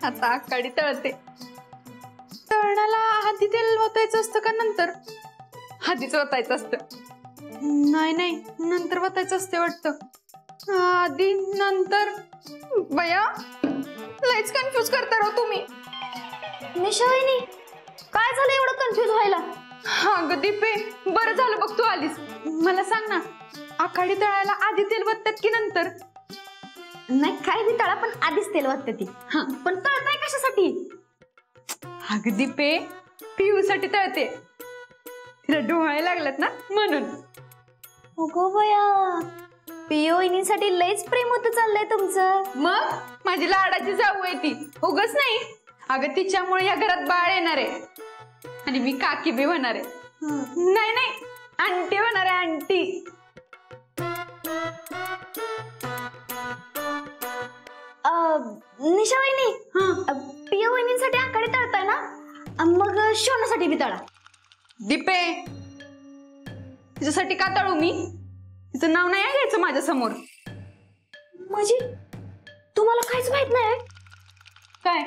आता आकाडी तळते. तळणाला आधी तेल ओतायचं असतं का नंतर? आधीच ओतायचं असतं. नाही नाही, नंतर ओतायचं असते वाटतं. आधी नंतर. बया लयच कन्फ्यूज करता राव तुम्ही. निशा वहिनी, काय झालं एवढं कन्फ्यूज व्हायला? अगं दीपे, बरं झालं बघ तू आलीस. मला सांग ना, आखाडी तळायला आधी तेल वततात की नंतर? नाही काय बी तळा, पण आधीच तेल वतते ती. पण तळताय कशासाठी? अगं दीपे, पिऊसाठी तळते. तिला डोळे लागलात ना म्हणून. अगो बया, पियो वहिनींसाठी लयच प्रेम होतं चाललंय तुमचं. मग माझी लाडाची जाऊ आहे ती, उगच नाही. अगं तिच्यामुळे या घरात बाळ येणार आहे आणि मी काकी बी होणार आहे. नाही नाही, आंटी होणार आहे, आंटी. निशा वहिनी, पियो वहिनींसाठी आकाडी तळताय ना, मग शोनासाठी बी तळा. दीपे, तिच्यासाठी का तळू मी? तिचं नाव नाही घ्यायचं माझ्या समोर. म्हणजे तुम्हाला काहीच माहित नाही काय?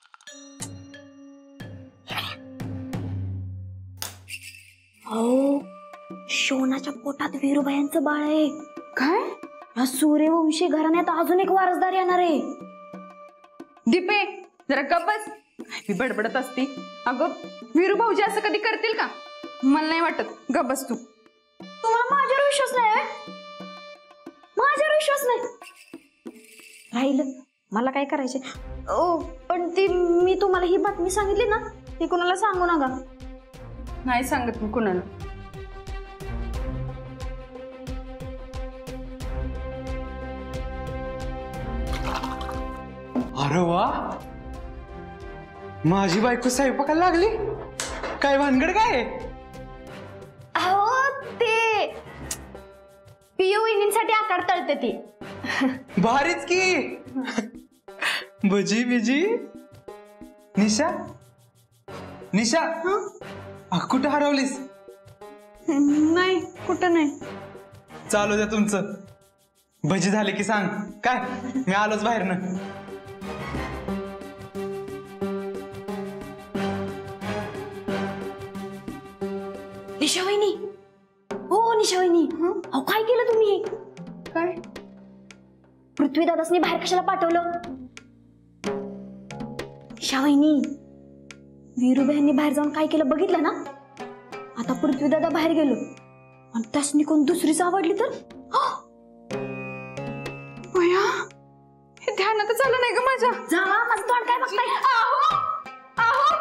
हो, शोनाच्या पोटात वीरूबाईंचं बाळ आहे. काय? या सूर्यवंशी घराण्यात अजून एक वारसदार येणार आहे. दीपे जरा गप्पच, ती बडबडत असती. अगं वीरू भाऊजी असं कधी करतील का? मला नाही वाटत. गप्पच तू. तुम्हाला माझ्यावर विश्वास नाही? माझ्यावर विश्वास नाही राहिलं, मला काय करायचे? पण ती मी तुम्हाला ही बातमी सांगितली ना, ती कोणाला सांगू नका. नाही सांगत मी कुणाला. अरे वा, माझी बायको स्वयंपाकाला लागली. काय भानगड काय? अहो ते पियो वहिनींसाठी आकार तळते ती. भारीच की. भजी बिजी. निशा, निशा, कुठं हरवलीस? नाही, कुठं नाही. चालू द्या तुमचं. भजी झाले की सांग. काय, मी आलोच बाहेरनं. निशा वहिनी, हो निशा वहिनी, अहो काय केलं तुम्ही? काय? पृथ्वी दादासनी बाहेर कशाला पाठवलं? निशा वहिनी, वीरूबाईंनी बाहेर जाऊन काय केलं बघितलं ना? आता पृथ्वी दादा बाहेर गेलो आणि त्यासनी कोण दुसरीच आवडली तर? भया, हे ध्यानातच आलं नाही ग माझ्या. जावा, माझं तोंड काय बघताय? आहो आहो.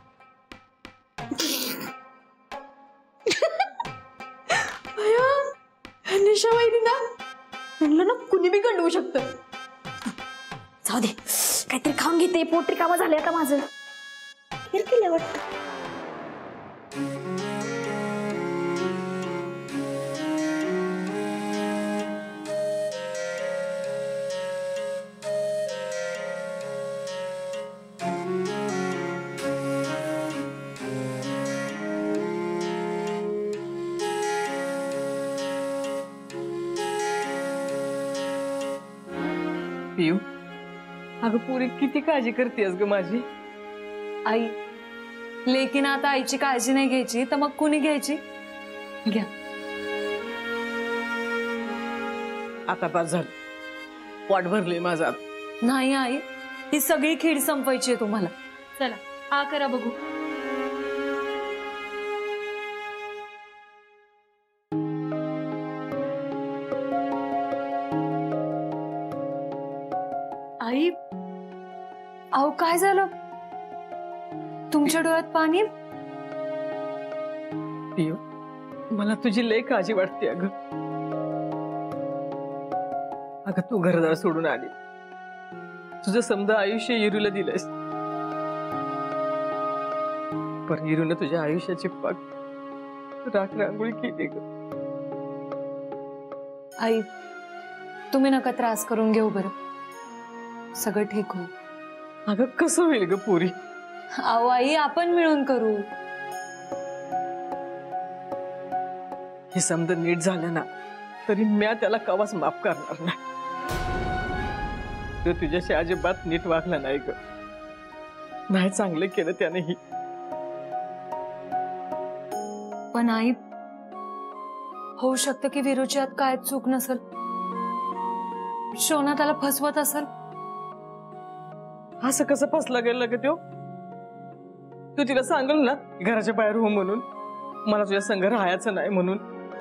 भया, निशा वहिनी ना, म्हणलं ना कुणी बी गंडवू शकतं. जाऊ दे, काहीतरी खाऊन घेते, पोट रिकामं झालंय आता माझं. खीर केलं वाटतं. पियू, अगं पुरी किती काळजी करतेस ग माझी. आई, लेकिन आता आईची काळजी नाही घ्यायची तर मग कुणी घ्यायची? घ्या. आता बस झालं, पोट भरले माझा. नाही आई, ही सगळी खीड संपवायची आहे तुम्हाला. चला आ करा बघू. आई, अहो काय झालं? तुमच्या डोळ्यात पाणी? पियू, मला तुझी लय काळजी वाटते अगं. अगं तू घरदार सोडून आली, तुझं समजा आयुष्य इरूला दिलंस, पण इरूने तुझ्या आयुष्याची पाक राख रांगोळी केली ग. आई, तुम्ही नका त्रास करून घेऊ बरं, सगळं ठीक होईल. अगं कसं होईल ग पुरी? अहो आई, आपण मिळून करू. हे समजा नीट झालं ना, तरी म्या त्याला कवाच माफ करणार नाही. तो तुझ्याशी अजिबात नीट वागला नाही ग. नाही चांगलं केलं त्यानेही. पण आई, होऊ शकतं की विरूची आत काय चूक नसेल. शोना त्याला फसवत असेल. असं कसं फसला गेला का त्यो? तू तिला सांगल ना घराच्या बाहेर हो म्हणून, मला तुझ्या संग राहायचं नाही म्हणून.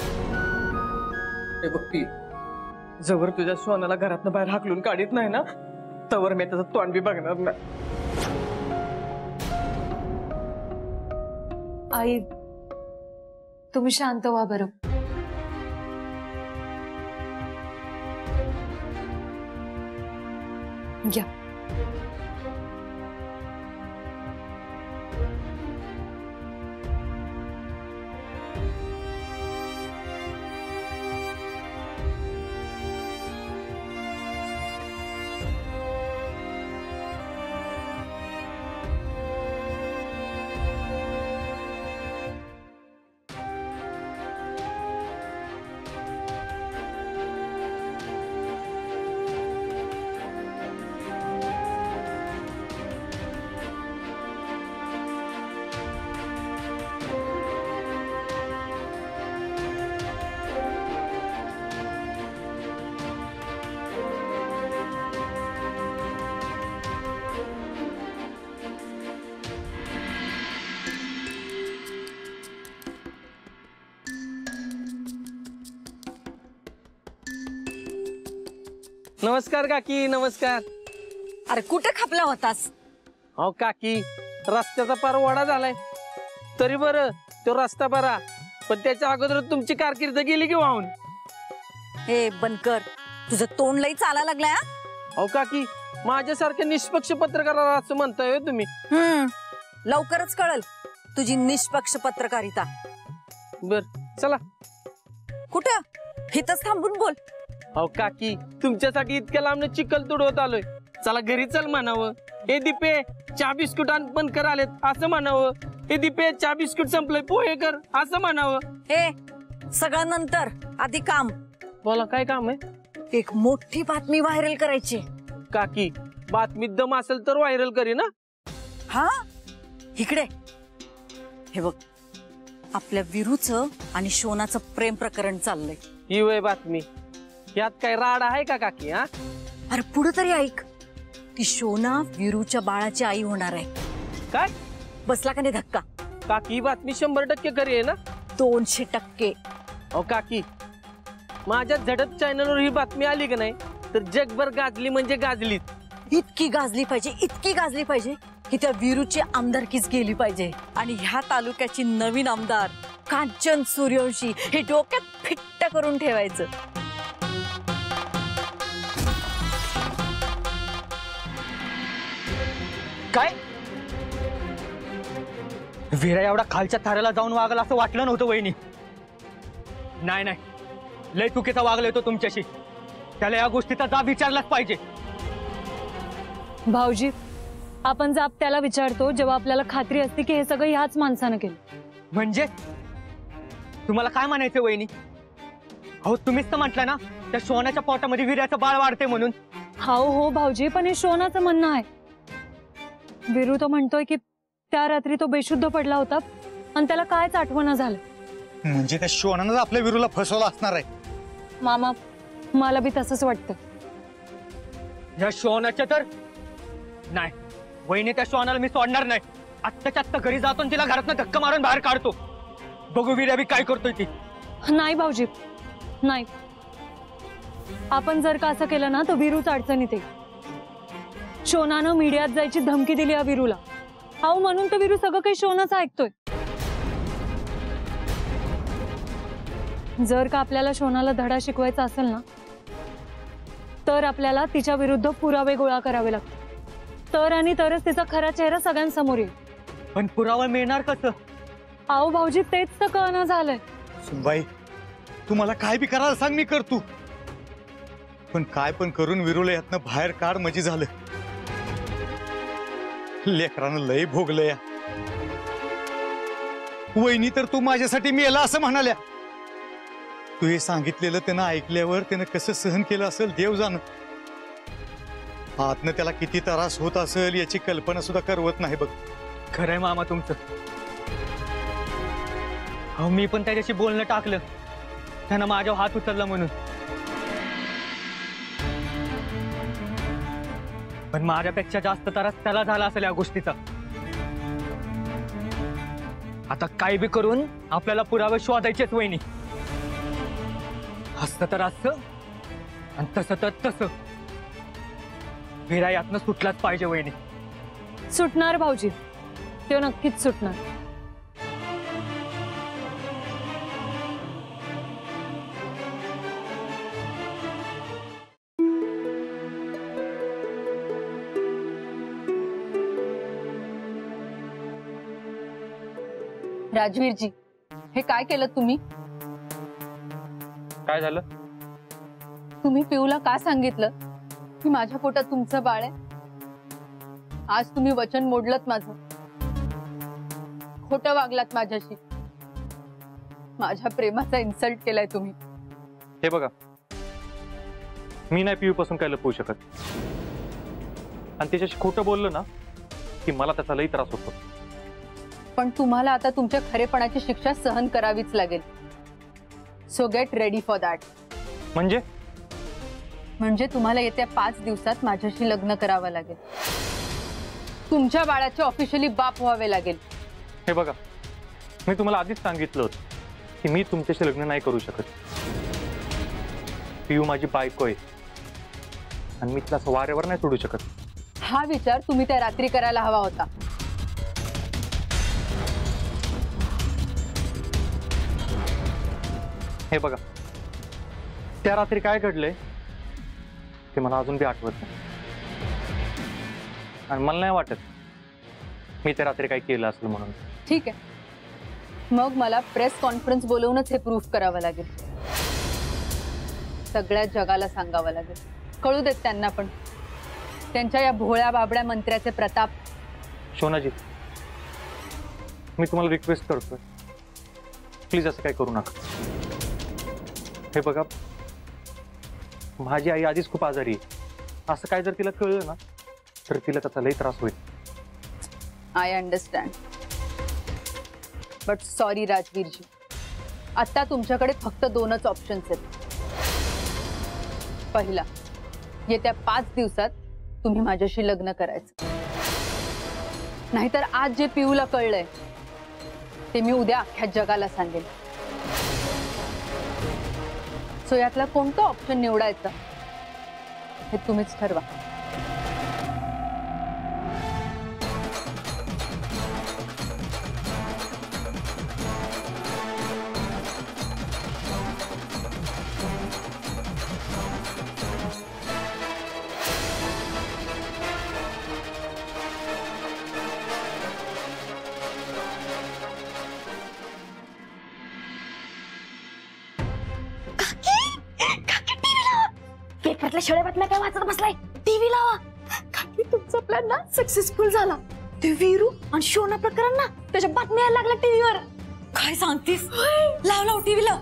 हे बघ ती, जवळ तुझ्या सोनाला घरातनं बाहेर हाकलून काढीत नाही ना, तवर मी त्याचं तोंड बी बघणार नाही. आई, तुम्ही शांत व्हा बरं. घ्या. नमस्कार काकी, नमस्कार. अरे कुठे खपला होतास? अहो काकी, रस्त्याचा पार वाडा झालाय. तरी बरं तो रस्ता बरा, पण त्याच्या अगोदर तुमची कारकीर्द गेली की वाहून. हे बनकर, तुझं तोंड लई चाला लागलाय. अहो काकी, माझ्यासारख्या निष्पक्ष पत्रकाराला असं म्हणताय तुम्ही? लवकरच कळल तुझी निष्पक्ष पत्रकारिता. बर चला. कुठं? इथंच थांबून बोल. अहो काकी, तुमच्यासाठी इतक्या लांब चिखल तुडवत आलोय. चला घरी चल म्हणावं. हे दीपे, चहा बिस्कुट आण बनकर आलेत असं म्हणावं. हे दीपे, चहा बिस्कुट संपलंय पोहे कर असं म्हणावं. हे सगळं नंतर, आधी काम. बोला, काय काम आहे? एक मोठी बातमी व्हायरल करायची. काकी, बातमीत दम असेल तर व्हायरल करी ना. हा, इकडे हे बघ, आपल्या विरूचं आणि शोनाचं प्रेम प्रकरण चाललंय. ही वय बातमी? यात काय राड आहे का काकी? हा, अरे पुढे तरी ऐक. ती शोना विरूच्या बाळाची आई होणार आहे. काय? बसला का नाही धक्का? काकी, ही बातमी 100% खरी आहे ना? 200%. अहो काकी, माझ्या झडप चॅनलवर ही बातमी आली की नाही तर जगभर गाजली म्हणजे गाजलीच. इतकी गाजली पाहिजे, इतकी गाजली पाहिजे की त्या विरूची आमदारकीच गेली पाहिजे. आणि ह्या तालुक्याची नवीन आमदार कांचन सूर्यवंशी हे डोक्यात फिट्ट करून ठेवायचं. काय? वीरा एवढा खालच्या थाऱ्याला जाऊन वागला असं वाटलं नव्हतं वहिनी. नाही नाही, लय चुकीचा वागला तो तुमच्याशी. त्याला या गोष्टीचा जाब विचारलाच पाहिजे. भाऊजी, आपण जाब त्याला विचारतो जेव्हा आपल्याला खात्री असते की हे सगळं ह्याच माणसानं केलं. म्हणजे तुम्हाला काय म्हणायचं वहिनी? अहो तुम्हीच तर म्हटलं ना त्या सोन्याच्या पोटामध्ये वीर्याचं बाळ वाढते म्हणून. हो भाऊजी, पण हे शोनाचं म्हणणं आहे. विरू तो म्हणतोय की त्या रात्री तो बेशुद्ध पडला होता आणि त्याला कायच आठवण झालं. म्हणजे त्या शोनानं आपल्या विरूला फसवलं असणार आहे. मामा, मला बी तसंच वाटतं. या शोनाच्या तर नाही वहिनी, त्या शोनाला मी सोडणार नाही. आत्ताच्या आत्ता घरी जातो तिला घरातनं धक्का मारून बाहेर काढतो. बघू वीर्या बी काय करतोय ती. नाही भाऊजी, नाही. आपण जर का असं केलं ना तर विरूच अडचणीत येईल. शोनानं मीडियात जायची धमकी दिली या विरूला. अहो म्हणून तर विरू सगळं काही शोनाचं ऐकतोय. जर का आपल्याला शोनाला धडा शिकवायचा असेल ना तर आपल्याला तिच्या विरुद्ध पुरावे गोळा करावे लागतात. तर आणि तरच तिचा खरा चेहरा सगळ्यांसमोर येईल. पण पुरावा मिळणार कसं? अहो भाऊजी, तेच तर कळना झालंय. सुनबाई, तू मला काय बी करायला सांग, मी करतो. पण काय पण करून विरूला यातनं बाहेर काढ म्हणजे झालं. लेकरानं लय भोगलं या. वहिनी तर तू माझ्यासाठी मेला असं म्हणाल्या. तू हे सांगितलेलं त्यानं ऐकल्यावर त्यानं कसं सहन केलं असेल देव जाण. आतनं त्याला किती त्रास होत असेल याची कल्पना सुद्धा करवत नाही बघ. खरंय मामा तुमचं. अहो मी पण त्याच्याशी बोलणं टाकलं, त्यानं माझ्यावर हात उचलला म्हणून. पण माझ्यापेक्षा जास्त त्रास त्याला झाला असेल या गोष्टीचा. आता काय बी करून आपल्याला पुरावे शोधायचेच वहिनी. असतं तर असं आणि तसं तर तसं. विरा यातनं सुटलाच पाहिजे वहिनी. सुटणार भाऊजी, तो नक्कीच सुटणार. राजवीरजी, हे काय केलं तुम्ही? काय झालं? तुम्ही पिऊला का सांगितलं की माझ्या पोटात तुमचं बाळ आहे? आज तुम्ही वचन मोडलत माझं. खोटं वागलात माझ्याशी. माझ्या प्रेमाचा इन्सल्ट केलाय तुम्ही. हे बघा, मी नाही पिऊ पासून काय लपवू शकत. आणि त्याच्याशी खोटं बोललं ना की मला त्याचा लई त्रास होतो. पण तुम्हाला आता तुमच्या खरेपणाची शिक्षा सहन करावीच लागेल. So get ready for that. म्हणजे तुम्हाला येत्या 5 दिवसात माझ्याशी लग्न करावं लागेल. तुमच्या बाळाचे ऑफिशियली बाप व्हावे लागेल. हे बघा, मी तुम्हाला आधीच सांगितलं होतं की मी तुमच्याशी लग्न नाही करू शकत. पिऊ माझी बायको आहे आणि मी तिला असं वारेवर नाही सोडू शकत. हा विचार तुम्ही त्या रात्री करायला हवा होता. हे बघा, त्या रात्री काय घडलंय ते मला अजून बी आठवत नाही. आणि मला नाही वाटत मी त्या रात्री काय केलं असेल म्हणून. ठीक आहे, मग मला प्रेस कॉन्फरन्स बोलवूनच हे प्रूफ करावं लागेल. सगळ्या जगाला सांगावं लागेल. कळू देत त्यांना पण त्यांच्या या भोळ्या बाबड्या मंत्र्याचे प्रताप. शोनाजी, मी तुम्हाला रिक्वेस्ट करतोय, प्लीज असं काय करू नका. हे बघा, माझी आई आधीच खूप आजारी आहे. असं काय जर तिला कळलं ना तर तिला त्याचा लई त्रास होईल. आय अंडरस्टँड, बट सॉरी राजवीरजी, आता तुमच्याकडे फक्त 2च ऑप्शन्स आहेत. पहिला, येत्या 5 दिवसात तुम्ही माझ्याशी लग्न करायचं. नाहीतर आज जे पिऊला कळलंय ते मी उद्या अख्ख्या जगाला सांगेन. सो यातला कोणतं ऑप्शन निवडायचं हे तुम्हीच ठरवा. पेपरातल्या शेळ्या बातम्या काय वाचत बसलाय? टीव्ही लावा. काकी, तुमचा प्लॅन ना सक्सेसफुल झाला. ते वीरू आणि शोना प्रकरण ना त्याच्या बातम्या यायला लागल्या टीव्हीवर. काय सांगतीस? लाव लाव टीव्हीला.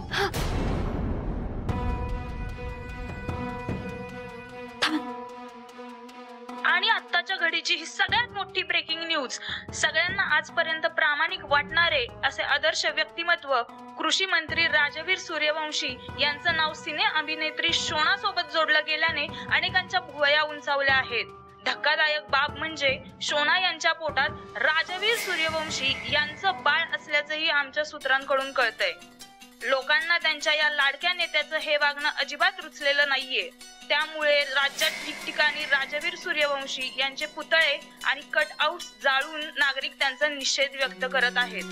आणि आत्ताच्या घडीची ही सगळ्यात मोठी ब्रेकिंग न्यूज. सगळ्यांना आजपर्यंत प्रामाणिक वाटणारे असे आदर्श व्यक्तिमत्व कृषी मंत्री राजवीर सूर्यवंशी यांचं नाव सिने अभिनेत्री शोना सोबत जोडलं गेल्याने अनेकांच्या भुवया उंचावल्या आहेत. धक्कादायक बाब म्हणजे शोना यांच्या पोटात राजवीर सूर्यवंशी यांचं बाळ असल्याचंही आमच्या सूत्रांकडून कळतंय. लोकांना त्यांच्या या लाडक्या नेत्याचं हे वागणं अजिबात रुचलेलं नाहीये. त्यामुळे राज्यात ठिकठिकाणी राजवीर सूर्यवंशी यांचे पुतळे आणि कटआउट्स जाळून नागरिक त्यांचा निषेध व्यक्त करत आहेत.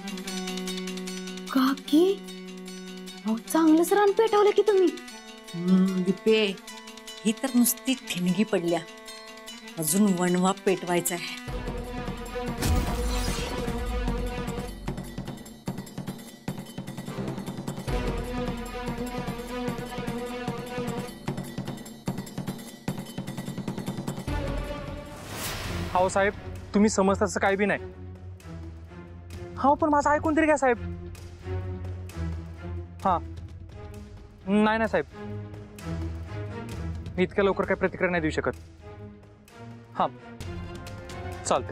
काकी, चांगलंच रान पेटवलं की तुम्ही. दिपे, ही तर नुसती ठिणगी पडल्या, अजून वणवा पेटवायचा आहे. हो साहेब, तुम्ही समजता असं काही बी नाही. हो पण माझं ऐकून तरी घ्या साहेब. हा नाही साहेब, मी इतक्या लवकर काही प्रतिक्रिया नाही देऊ शकत. हा चालते.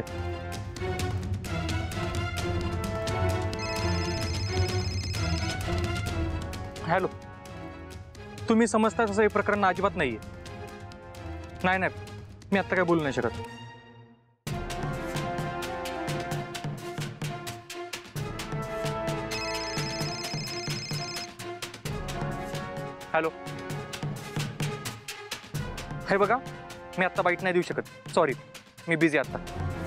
हॅलो, तुम्ही समजता तसं हे प्रकरण अजिबात नाहीये. नाही नाही, मी आता काय बोलू नाही शकत. हॅलो, हे बघा, मी आता बाईट नाही देऊ शकत. सॉरी, मी बिझी आता.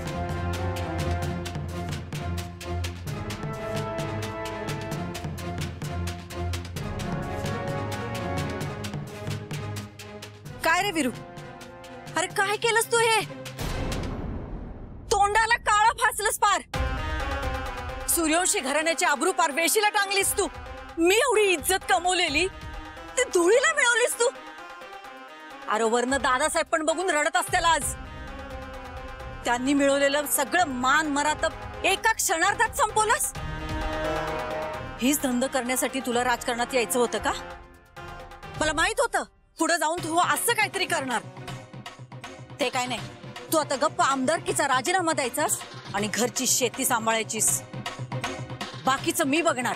काय रे विरू, अरे काय केलंस तू? हे तोंडाला काळा फासलंस पार. सूर्यवंशी घराण्याची आबरू पार वेशीला टांगलीस तू. मी एवढी इज्जत कमवलेली ती धुळीला मिळवलीस तू. अरे वरनं दादासाहेब पण बघून रडत असतील आज. त्यांनी मिळवलेलं सगळं मान मरातब एका क्षणार्धात संपवलंस. हीच धंद करण्यासाठी तुला राजकारणात यायचं होतं का? मला माहित होतं पुढे जाऊन तू असं काहीतरी करणार. ते काय नाही, तू आता गप्प आमदारकीचा राजीनामा द्यायचास आणि घरची शेती सांभाळायचीस. बाकीचं मी बघणार.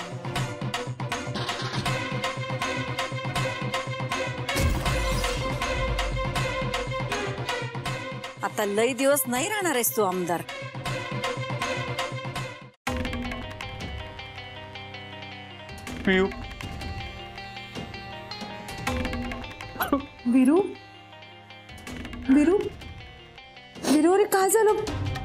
आता लई दिवस नाही राहणार आहेस तू आमदार. पियू, विरू विरू विरू, अरे काय झालं?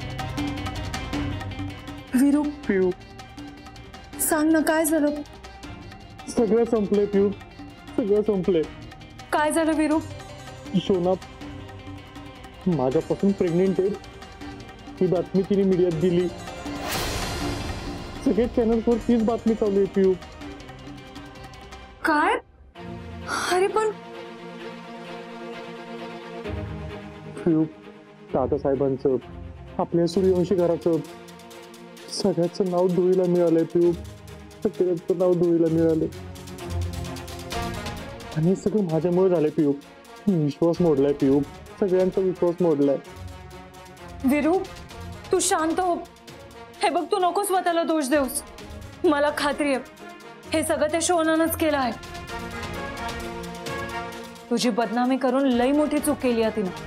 विरू पियू, सांग ना काय झालं? सगळं संपलंय पियू, सगळं संपलंय. काय झालं विरू? शोना माझ्यापासून प्रेग्नेंट आहे ही बातमी तिने मीडियात दिली. सगळे चॅनल्सवर तीच बातमी चालू आहे पियू. काय? अरे पण पियू, दादासाहेबांचं, आपल्या सूर्यवंशी घराचं सगळ्याचं नाव धुळीला मिळालंय पियू. सगळ्याचं नाव धुळीला मिळालंय आणि हे सगळं माझ्यामुळे झालंय पियू. विश्वास मोडलाय पियू, सगळ्यांचा विश्वास मोडलाय. विरू, तू शांत हो. हे बघ, तू नको स्वतःला दोष देऊस. मला खात्री आहे हे सगळं त्या शोनानंच केलं आहे. तुझी बदनामी करून लई मोठी चूक केली आहे तिनं.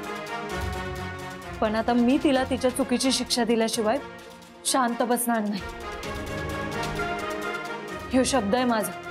पण आता मी तिला तिच्या चुकीची शिक्षा दिल्याशिवाय शांत बसणार नाही. हे शब्द आहे माझा.